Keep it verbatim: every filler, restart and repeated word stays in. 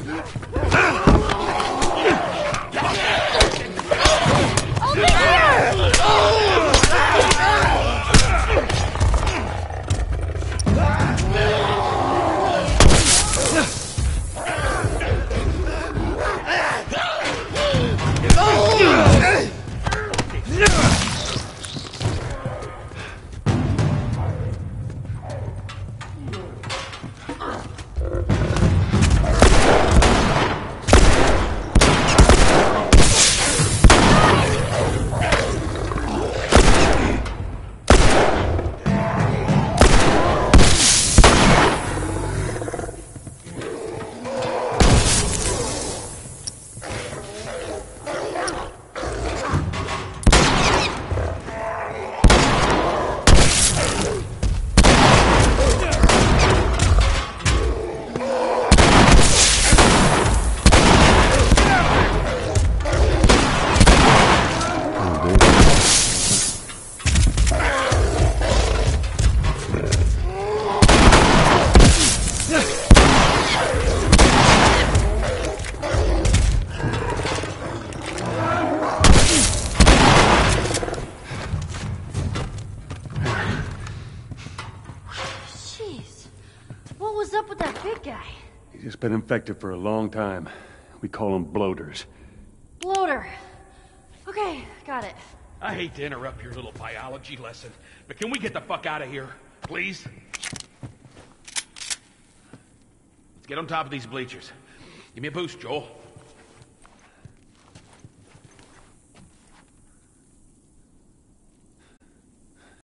He's been infected for a long time. We call them bloaters. Bloater. Okay, got it. I hate to interrupt your little biology lesson, but can we get the fuck out of here, please? Let's get on top of these bleachers. Give me a boost, Joel.